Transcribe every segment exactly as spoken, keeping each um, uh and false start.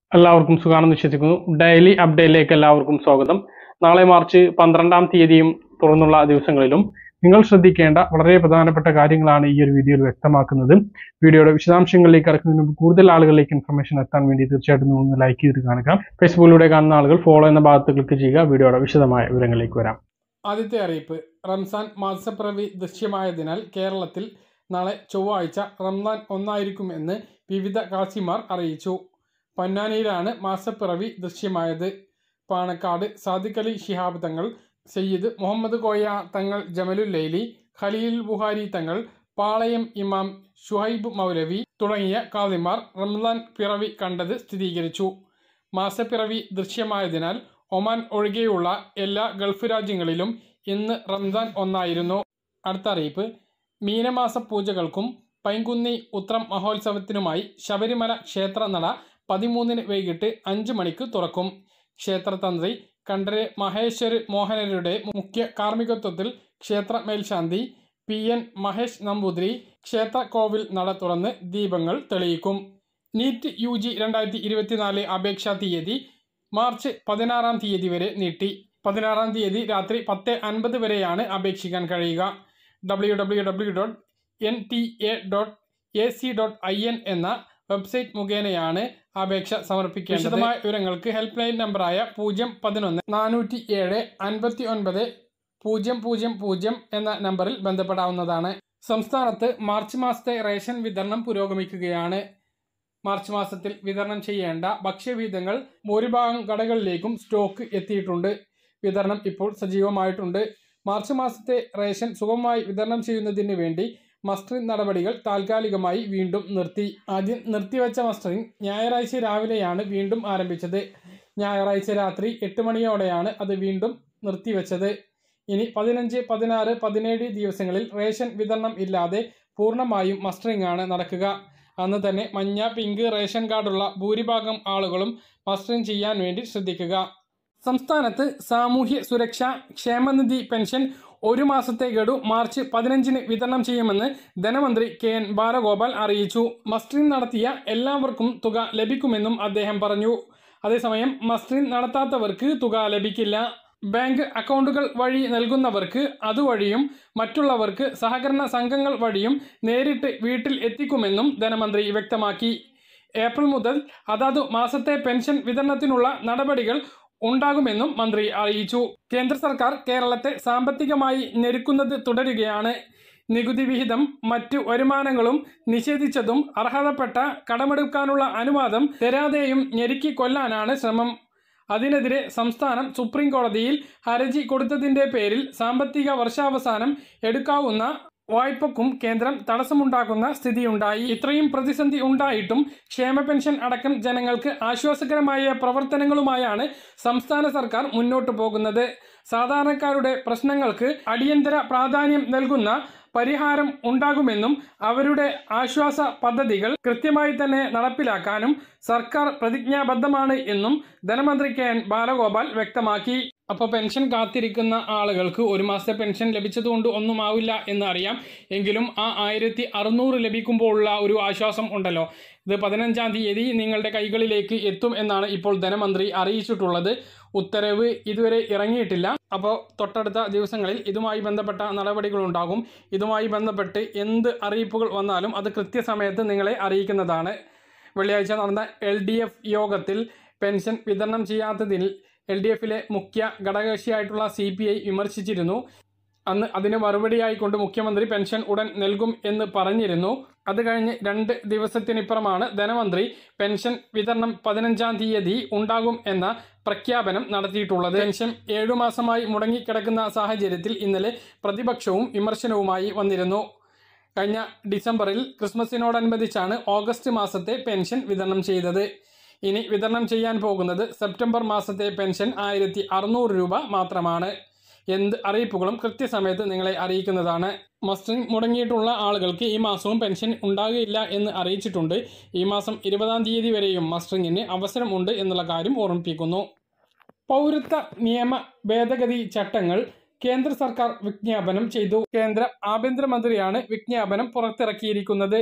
എല്ലാവർക്കും സുഖാണെന്ന് വിശ്വസിക്കുന്നു. ഡെയിലി അപ്ഡേറ്റിലേക്ക് എല്ലാവർക്കും സ്വാഗതം. നാളെ മാർച്ച് പന്ത്രണ്ടാം തീയതിയും തുറന്നുള്ള ദിവസങ്ങളിലും നിങ്ങൾ ശ്രദ്ധിക്കേണ്ട വളരെ പ്രധാനപ്പെട്ട കാര്യങ്ങളാണ് ഈ ഒരു വീഡിയോയിൽ വ്യക്തമാക്കുന്നത്. വീഡിയോയുടെ വിശദാംശങ്ങളിലേക്ക് കടക്കുന്നതിന് മുമ്പ് കൂടുതൽ ആളുകളിലേക്ക് ഇൻഫർമേഷൻ എത്താൻ വേണ്ടി തീർച്ചയായിട്ടും ഒന്ന് ലൈക്ക് ചെയ്ത് കാണുക. ഫേസ്ബുക്കിലൂടെ കാണുന്ന ആളുകൾ ഫോളോ എന്ന ഭാഗത്ത് ക്ലിക്ക് ചെയ്യുക. വീഡിയോയുടെ വിശദമായ വിവരങ്ങളിലേക്ക് വരാം. ആദ്യത്തെ അറിയിപ്പ്, റംസാൻ മാസപ്പിറവി ദൃശ്യമായതിനാൽ കേരളത്തിൽ നാളെ ചൊവ്വാഴ്ച റംസാൻ ഒന്നായിരിക്കുമെന്ന് വിവിധ കാസിമാർ അറിയിച്ചു. പൊന്നാനിയിലാണ് മാസപ്പിറവി ദൃശ്യമായത്. പാണക്കാട് സാദിഖ് അലി ശിഹാബ് തങ്ങൾ, സയ്യിദ് മുഹമ്മദ് കോയ തങ്ങൾ, ജമലുൽ ലൈലി, ഖലീൽ ബുഹാരി തങ്ങൾ, പാളയം ഇമാം ഷുഹൈബ് മൗലവി തുടങ്ങിയ കാദിമാർ റംസാൻ പിറവി കണ്ടത് സ്ഥിരീകരിച്ചു. മാസപ്പിറവി ദൃശ്യമായതിനാൽ ഒമാൻ ഒഴികെയുള്ള എല്ലാ ഗൾഫ് രാജ്യങ്ങളിലും ഇന്ന് റംസാൻ ഒന്നായിരുന്നു. അടുത്ത അറിയിപ്പ്, മീനമാസ പൂജകൾക്കും പൈങ്കുന്നി ഉത്രം മഹോത്സവത്തിനുമായി ശബരിമല ക്ഷേത്രനട പതിമൂന്നിന് വൈകിട്ട് അഞ്ച് മണിക്ക് തുറക്കും. ക്ഷേത്രതന്ത്രി കണ്ഠര് മഹേശ്വര് മോഹനരുടെ മുഖ്യ കാർമ്മികത്വത്തിൽ ക്ഷേത്ര മേൽശാന്തി പി എൻ മഹേഷ് നമ്പൂതിരി ക്ഷേത്ര കോവിൽ നട തുറന്ന് ദീപങ്ങൾ തെളിയിക്കും. നീറ്റ് യു ജി രണ്ടായിരത്തി ഇരുപത്തിനാല് അപേക്ഷാ തീയതി മാർച്ച് പതിനാറാം തീയതി വരെ നീട്ടി. പതിനാറാം തീയതി രാത്രി പത്ത് അൻപത് വരെയാണ് അപേക്ഷിക്കാൻ കഴിയുക. W W W dot N T A dot A C dot I N എന്ന വെബ്സൈറ്റ് മുഖേനയാണ് അപേക്ഷ സമർപ്പിക്കേണ്ടത്. വിശദമായ വിവരങ്ങൾക്ക് ഹെൽപ്പ് ലൈൻ നമ്പറായ പൂജ്യം പതിനൊന്ന് നാനൂറ്റി ഏഴ് അൻപത്തി ഒൻപത് പൂജ്യം പൂജ്യം പൂജ്യം എന്ന നമ്പറിൽ ബന്ധപ്പെടാവുന്നതാണ്. സംസ്ഥാനത്ത് മാർച്ച് മാസത്തെ റേഷൻ വിതരണം പുരോഗമിക്കുകയാണ്. മാർച്ച് മാസത്തിൽ വിതരണം ചെയ്യേണ്ട ഭക്ഷ്യവിഹിതങ്ങൾ ഭൂരിഭാഗം കടകളിലേക്കും സ്റ്റോക്ക് എത്തിയിട്ടുണ്ട്. വിതരണം ഇപ്പോൾ സജീവമായിട്ടുണ്ട്. മാർച്ച് മാസത്തെ റേഷൻ സുഗമമായി വിതരണം ചെയ്യുന്നതിന് വേണ്ടി മസ്റ്ററിംഗ് നടപടികൾ താൽക്കാലികമായി വീണ്ടും നിർത്തി. ആദ്യം നിർത്തിവെച്ച മസ്റ്ററിംഗ് ഞായറാഴ്ച രാവിലെയാണ് വീണ്ടും ആരംഭിച്ചത്. ഞായറാഴ്ച രാത്രി എട്ട് മണിയോടെയാണ് അത് വീണ്ടും നിർത്തിവെച്ചത്. ഇനി പതിനഞ്ച് പതിനാറ് പതിനേഴ് ദിവസങ്ങളിൽ റേഷൻ വിതരണം ഇല്ലാതെ പൂർണ്ണമായും മസ്റ്ററിംഗ് ആണ് നടക്കുക. അന്ന് തന്നെ മഞ്ഞ പിങ്ക് റേഷൻ കാർഡുള്ള ഭൂരിഭാഗം ആളുകളും മസ്റ്ററിംഗ് ചെയ്യാൻ വേണ്ടി ശ്രദ്ധിക്കുക. സംസ്ഥാനത്ത് സാമൂഹ്യ സുരക്ഷാ ക്ഷേമനിധി പെൻഷൻ ഒരു മാസത്തെ ഗഡു മാർച്ച് പതിനഞ്ചിന് വിതരണം ചെയ്യുമെന്ന് ധനമന്ത്രി കെ എൻ ബാലഗോപാൽ അറിയിച്ചു. മസ്റ്ററിംഗ് നടത്തിയ എല്ലാവർക്കും തുക ലഭിക്കുമെന്നും അദ്ദേഹം പറഞ്ഞു. അതേസമയം മസ്റ്ററിംഗ് നടത്താത്തവർക്ക് തുക ലഭിക്കില്ല. ബാങ്ക് അക്കൗണ്ടുകൾ വഴി നൽകുന്നവർക്ക് അതുവഴിയും മറ്റുള്ളവർക്ക് സഹകരണ സംഘങ്ങൾ വഴിയും നേരിട്ട് വീട്ടിൽ എത്തിക്കുമെന്നും ധനമന്ത്രി വ്യക്തമാക്കി. ഏപ്രിൽ മുതൽ അതാതു മാസത്തെ പെൻഷൻ വിതരണത്തിനുള്ള നടപടികൾ ഉണ്ടാകുമെന്നും മന്ത്രി അറിയിച്ചു. കേന്ദ്ര സർക്കാർ കേരളത്തെ സാമ്പത്തികമായി ഞെരുക്കുന്നത് തുടരുകയാണ്. നികുതി വിഹിതം മറ്റു വരുമാനങ്ങളും നിഷേധിച്ചതും അർഹതപ്പെട്ട കടമെടുക്കാനുള്ള അനുവാദം തരാതെയും ഞെരുക്കി കൊല്ലാനാണ് ശ്രമം. അതിനെതിരെ സംസ്ഥാനം സുപ്രീം കോടതിയിൽ ഹർജി കൊടുത്തതിന്റെ പേരിൽ സാമ്പത്തിക വർഷാവസാനം എടുക്കാവുന്ന വായ്പക്കും കേന്ദ്രം തടസ്സമുണ്ടാക്കുന്ന സ്ഥിതിയുണ്ടായി. ഇത്രയും പ്രതിസന്ധി ഉണ്ടായിട്ടും ക്ഷേമ പെൻഷൻ അടക്കം ജനങ്ങൾക്ക് ആശ്വാസകരമായ പ്രവർത്തനങ്ങളുമായാണ് സംസ്ഥാന സർക്കാർ മുന്നോട്ടു പോകുന്നത്. സാധാരണക്കാരുടെ പ്രശ്നങ്ങൾക്ക് അടിയന്തര പ്രാധാന്യം നൽകുന്ന പരിഹാരം ഉണ്ടാകുമെന്നും അവരുടെ ആശ്വാസ പദ്ധതികൾ കൃത്യമായി തന്നെ നടപ്പിലാക്കാനും സർക്കാർ പ്രതിജ്ഞാബദ്ധമാണ് എന്നും ധനമന്ത്രി കെ എൻ ബാലഗോപാൽ വ്യക്തമാക്കി. അപ്പോൾ പെൻഷൻ കാത്തിരിക്കുന്ന ആളുകൾക്ക് ഒരു മാസത്തെ പെൻഷൻ ലഭിച്ചതുകൊണ്ട് ഒന്നും ആവില്ല എന്ന് അറിയാം. എങ്കിലും ആ ആയിരത്തി അറുന്നൂറ് ലഭിക്കുമ്പോഴുള്ള ഒരു ആശ്വാസം ഉണ്ടല്ലോ, ഇത് പതിനഞ്ചാം തീയതി നിങ്ങളുടെ കൈകളിലേക്ക് എത്തും എന്നാണ് ഇപ്പോൾ ധനമന്ത്രി അറിയിച്ചിട്ടുള്ളത്. ഉത്തരവ് ഇതുവരെ ഇറങ്ങിയിട്ടില്ല. അപ്പോൾ തൊട്ടടുത്ത ദിവസങ്ങളിൽ ഇതുമായി ബന്ധപ്പെട്ട നടപടികളുണ്ടാകും. ഇതുമായി ബന്ധപ്പെട്ട് എന്ത് അറിയിപ്പുകൾ വന്നാലും അത് കൃത്യസമയത്ത് നിങ്ങളെ അറിയിക്കുന്നതാണ്. വെള്ളിയാഴ്ച നടന്ന എൽ ഡി എഫ് യോഗത്തിൽ പെൻഷൻ വിതരണം ചെയ്യാത്തതിൽ എൽ ഡി എഫിലെ മുഖ്യ ഘടകകക്ഷിയായിട്ടുള്ള സി പി ഐ വിമർശിച്ചിരുന്നു. അന്ന് അതിന് മറുപടിയായിക്കൊണ്ട് മുഖ്യമന്ത്രി പെൻഷൻ ഉടൻ നൽകും എന്ന് പറഞ്ഞിരുന്നു. അത് കഴിഞ്ഞ് രണ്ട് ദിവസത്തിനിപ്പുറമാണ് ധനമന്ത്രി പെൻഷൻ വിതരണം പതിനഞ്ചാം തീയതി ഉണ്ടാകും എന്ന പ്രഖ്യാപനം നടത്തിയിട്ടുള്ളത്. പെൻഷൻ ഏഴു മാസമായി മുടങ്ങിക്കിടക്കുന്ന സാഹചര്യത്തിൽ ഇന്നലെ പ്രതിപക്ഷവും വിമർശനവുമായി വന്നിരുന്നു. കഴിഞ്ഞ ഡിസംബറിൽ ക്രിസ്മസിനോടനുബന്ധിച്ചാണ് ഓഗസ്റ്റ് മാസത്തെ പെൻഷൻ വിതരണം ചെയ്തത്. ഇനി വിതരണം ചെയ്യാൻ പോകുന്നത് സെപ്റ്റംബർ മാസത്തെ പെൻഷൻ ആയിരത്തി അറുന്നൂറ് രൂപ മാത്രമാണ്. എന്ത് അറിയിപ്പുകളും കൃത്യസമയത്ത് നിങ്ങളെ അറിയിക്കുന്നതാണ്. മസ്റ്ററിംഗ് മുടങ്ങിയിട്ടുള്ള ആളുകൾക്ക് ഈ മാസവും പെൻഷൻ ഉണ്ടാകുകയില്ല എന്ന് അറിയിച്ചിട്ടുണ്ട്. ഈ മാസം ഇരുപതാം തീയതി വരെയും മസ്റ്ററിംഗിന് അവസരമുണ്ട് എന്നുള്ള കാര്യം ഓർമ്മിപ്പിക്കുന്നു. പൗരത്വ നിയമ ഭേദഗതി ചട്ടങ്ങൾ കേന്ദ്ര സർക്കാർ വിജ്ഞാപനം ചെയ്തു. കേന്ദ്ര ആഭ്യന്തരമന്ത്രിയാണ് വിജ്ഞാപനം പുറത്തിറക്കിയിരിക്കുന്നത്.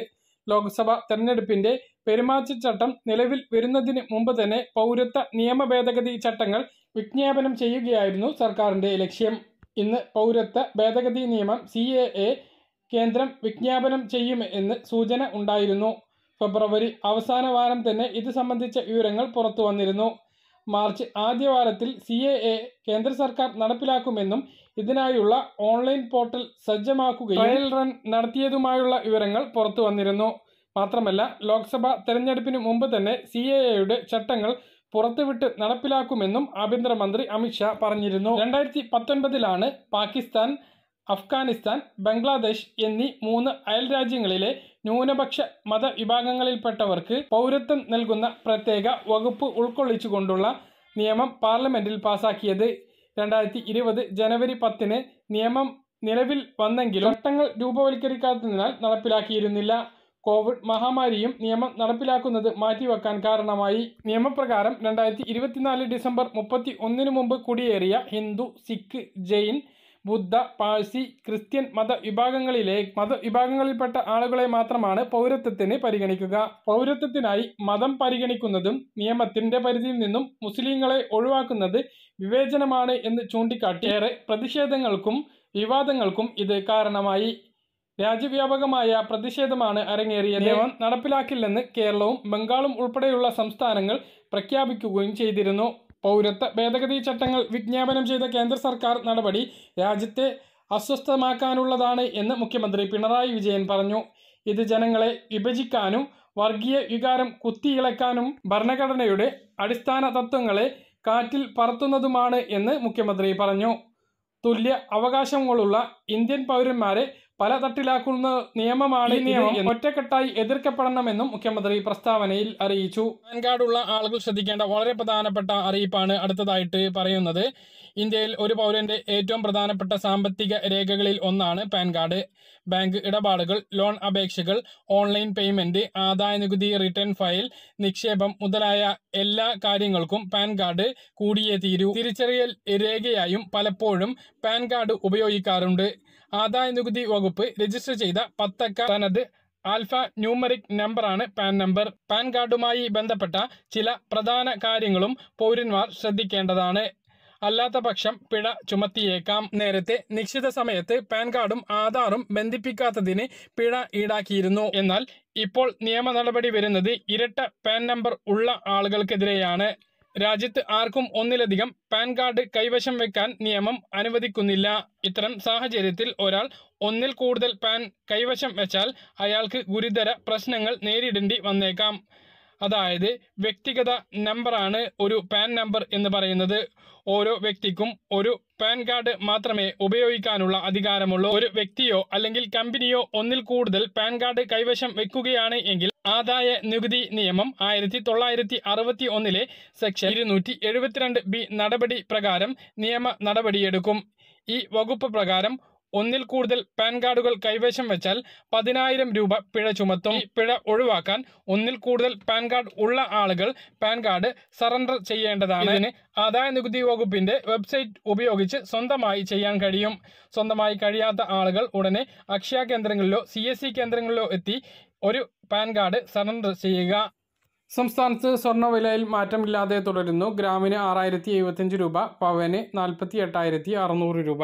ലോക്സഭാ തെരഞ്ഞെടുപ്പിന്റെ പെരുമാറ്റച്ചട്ടം നിലവിൽ വരുന്നതിന് മുമ്പ് തന്നെ പൗരത്വ നിയമ ഭേദഗതി ചട്ടങ്ങൾ വിജ്ഞാപനം ചെയ്യുകയായിരുന്നു സർക്കാരിന്റെ ലക്ഷ്യം. ഇന്ന് പൗരത്വ ഭേദഗതി നിയമം സി എ എ കേന്ദ്രം വിജ്ഞാപനം ചെയ്യും എന്ന് സൂചന ഉണ്ടായിരുന്നു. ഫെബ്രുവരി അവസാന വാരം തന്നെ ഇത് സംബന്ധിച്ച വിവരങ്ങൾ പുറത്തു വന്നിരുന്നു. മാർച്ച് ആദ്യവാരത്തിൽ സി എ എ കേന്ദ്ര സർക്കാർ നടപ്പിലാക്കുമെന്നും ഇതിനായുള്ള ഓൺലൈൻ പോർട്ടൽ സജ്ജമാക്കുകയും ട്രയൽ റൺ നടത്തിയതുമായുള്ള വിവരങ്ങൾ പുറത്തു വന്നിരുന്നു. മാത്രമല്ല, ലോക്സഭാ തെരഞ്ഞെടുപ്പിന് മുമ്പ് തന്നെ സി എ എയുടെ ചട്ടങ്ങൾ പുറത്തുവിട്ട് നടപ്പിലാക്കുമെന്നും ആഭ്യന്തരമന്ത്രി അമിത്ഷാ പറഞ്ഞിരുന്നു. രണ്ടായിരത്തി പത്തൊൻപതിലാണ് പാകിസ്ഥാൻ, അഫ്ഗാനിസ്ഥാൻ, ബംഗ്ലാദേശ് എന്നീ മൂന്ന് അയൽ രാജ്യങ്ങളിലെ ന്യൂനപക്ഷ മതവിഭാഗങ്ങളിൽപ്പെട്ടവർക്ക് പൗരത്വം നൽകുന്ന പ്രത്യേക വകുപ്പ് ഉൾക്കൊള്ളിച്ചുകൊണ്ടുള്ള നിയമം പാർലമെന്റിൽ പാസാക്കിയത്. രണ്ടായിരത്തി ഇരുപത് ജനുവരി പത്തിന് നിയമം നിലവിൽ വന്നെങ്കിലും ചട്ടങ്ങൾ രൂപവൽക്കരിക്കാത്തതിനാൽ നടപ്പിലാക്കിയിരുന്നില്ല. കോവിഡ് മഹാമാരിയും നിയമം നടപ്പിലാക്കുന്നത് മാറ്റിവെക്കാൻ കാരണമായി. നിയമപ്രകാരം രണ്ടായിരത്തി ഇരുപത്തിനാല് ഡിസംബർ മുപ്പത്തി ഒന്നിനു മുമ്പ് കുടിയേറിയ ഹിന്ദു, സിഖ്, ജൈൻ, ബുദ്ധ, പാഴ്സി, ക്രിസ്ത്യൻ മതവിഭാഗങ്ങളിലെ മതവിഭാഗങ്ങളിൽപ്പെട്ട ആളുകളെ മാത്രമാണ് പൗരത്വത്തിന് പരിഗണിക്കുക. പൗരത്വത്തിനായി മതം പരിഗണിക്കുന്നതും നിയമത്തിന്റെ പരിധിയിൽ നിന്നും മുസ്ലിങ്ങളെ ഒഴിവാക്കുന്നത് വിവേചനമാണ് എന്ന് ചൂണ്ടിക്കാട്ടി ഏറെ പ്രതിഷേധങ്ങൾക്കും വിവാദങ്ങൾക്കും ഇത് കാരണമായി. രാജ്യവ്യാപകമായ പ്രതിഷേധമാണ് അരങ്ങേറിയത്. നിയമം നടപ്പിലാക്കില്ലെന്ന് കേരളവും ബംഗാളും ഉൾപ്പെടെയുള്ള സംസ്ഥാനങ്ങൾ പ്രഖ്യാപിക്കുകയും ചെയ്തിരുന്നു. പൗരത്വ ഭേദഗതി ചട്ടങ്ങൾ വിജ്ഞാപനം ചെയ്ത കേന്ദ്ര സർക്കാർ നടപടി രാജ്യത്തെ അസ്വസ്ഥമാക്കാനുള്ളതാണ് എന്ന് മുഖ്യമന്ത്രി പിണറായി വിജയൻ പറഞ്ഞു. ഇത് ജനങ്ങളെ വിഭജിക്കാനും വർഗീയ വികാരം കുത്തിയിളക്കാനും ഭരണഘടനയുടെ അടിസ്ഥാന തത്വങ്ങളെ കാറ്റിൽ പറത്തുന്നതുമാണ് എന്ന് മുഖ്യമന്ത്രി പറഞ്ഞു. തുല്യ അവകാശങ്ങളുള്ള ഇന്ത്യൻ പൗരന്മാരെ പല തട്ടിലാക്കുന്ന നിയമമാണ് ഈ നിയമം ഒറ്റക്കെട്ടായി എതിർക്കപ്പെടണമെന്നും മുഖ്യമന്ത്രി പ്രസ്താവനയിൽ അറിയിച്ചു. പാൻ കാർഡുള്ള ആളുകൾ ശ്രദ്ധിക്കേണ്ട വളരെ പ്രധാനപ്പെട്ട അറിയിപ്പാണ് അടുത്തതായിട്ട് പറയുന്നത്. ഇന്ത്യയിൽ ഒരു പൗരന്റെ ഏറ്റവും പ്രധാനപ്പെട്ട സാമ്പത്തിക രേഖകളിൽ ഒന്നാണ് പാൻ കാർഡ്. ബാങ്ക് ഇടപാടുകൾ, ലോൺ അപേക്ഷകൾ, ഓൺലൈൻ പേയ്മെന്റ്, ആദായനികുതി റിട്ടേൺ ഫയൽ, നിക്ഷേപം മുതലായ എല്ലാ കാര്യങ്ങൾക്കും പാൻ കാർഡ് കൂടിയേ തീരൂ. തിരിച്ചറിയൽ രേഖയായും പലപ്പോഴും പാൻ കാർഡ് ഉപയോഗിക്കാറുണ്ട്. ആദായനികുതി വകുപ്പ് രജിസ്റ്റർ ചെയ്ത പത്തക്ക തനത് ആൽഫ ന്യൂമറിക് നമ്പറാണ് പാൻ നമ്പർ. പാൻ കാർഡുമായി ബന്ധപ്പെട്ട ചില പ്രധാന കാര്യങ്ങളും പൗരന്മാർ ശ്രദ്ധിക്കേണ്ടതാണ്. അല്ലാത്ത പക്ഷം പിഴ ചുമത്തിയേക്കാം. നേരത്തെ നിശ്ചിത സമയത്ത് പാൻ കാർഡും ആധാറും ബന്ധിപ്പിക്കാത്തതിന് പിഴ ഈടാക്കിയിരുന്നു. എന്നാൽ ഇപ്പോൾ നിയമ നടപടി വരുന്നത് ഇരട്ട പാൻ നമ്പർ ഉള്ള ആളുകൾക്കെതിരെയാണ്. രാജ്യത്ത് ആർക്കും ഒന്നിലധികം പാൻ കാർഡ് കൈവശം വെക്കാൻ നിയമം അനുവദിക്കുന്നില്ല. ഇത്തരം സാഹചര്യത്തിൽ ഒരാൾ ഒന്നിൽ കൂടുതൽ പാൻ കൈവശം വെച്ചാൽ അയാൾക്ക് ഗുരുതര പ്രശ്നങ്ങൾ നേരിടേണ്ടി വന്നേക്കാം. അതായത് വ്യക്തിഗത നമ്പറാണ് ഒരു പാൻ നമ്പർ എന്ന് പറയുന്നത്. ഓരോ വ്യക്തിക്കും ഒരു പാൻ കാർഡ് മാത്രമേ ഉപയോഗിക്കാനുള്ള അധികാരമുള്ളൂ. ഒരു വ്യക്തിയോ അല്ലെങ്കിൽ കമ്പനിയോ ഒന്നിൽ കൂടുതൽ പാൻ കാർഡ് കൈവശം വെക്കുകയാണ് എങ്കിൽ ആദായ നികുതി നിയമം ആയിരത്തി തൊള്ളായിരത്തി അറുപത്തി ഒന്നിലെ സെക്ഷൻ ഇരുന്നൂറ്റി എഴുപത്തിരണ്ട് ബി നടപടി പ്രകാരം നിയമ നടപടിയെടുക്കും. ഈ വകുപ്പ് പ്രകാരം ഒന്നിൽ കൂടുതൽ പാൻ കാർഡുകൾ കൈവശം വെച്ചാൽ പതിനായിരം രൂപ പിഴ ചുമത്തും. ഈ പിഴ ഒഴിവാക്കാൻ ഒന്നിൽ കൂടുതൽ പാൻ കാർഡ് ഉള്ള ആളുകൾ പാൻ കാർഡ് സറണ്ടർ ചെയ്യേണ്ടതാണ്. ഇതിന് ആദായ നികുതി വകുപ്പിന്റെ വെബ്സൈറ്റ് ഉപയോഗിച്ച് സ്വന്തമായി ചെയ്യാൻ കഴിയും. സ്വന്തമായി കഴിയാത്ത ആളുകൾ ഉടനെ അക്ഷയ കേന്ദ്രങ്ങളിലോ സി എസ് സി കേന്ദ്രങ്ങളിലോ എത്തി ഒരു പാൻ കാർഡ് സറണ്ടർ ചെയ്യുക. സംസ്ഥാനത്ത് സ്വർണ്ണവിലയിൽ മാറ്റമില്ലാതെ തുടരുന്നു. ഗ്രാമിന് ആറായിരത്തി എഴുപത്തിയഞ്ച് രൂപ, പവന് നാൽപ്പത്തി എട്ടായിരത്തി അറുന്നൂറ് രൂപ.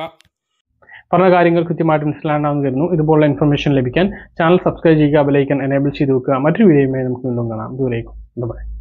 പറഞ്ഞ കാര്യങ്ങൾ കൃത്യമായിട്ട് മനസ്സിലാണെന്ന് കരുതുന്നു. ഇതുപോലുള്ള ഇൻഫർമേഷൻ ലഭിക്കാൻ ചാനൽ സബ്സ്ക്രൈബ് ചെയ്യുക, ബെൽ ഐക്കൺ എനേബിൾ ചെയ്ത് വെക്കുക. മറ്റൊരു വീഡിയോയുമായി നമുക്ക് വീണ്ടും കാണാം. ദൂരേക്കും ബൈ.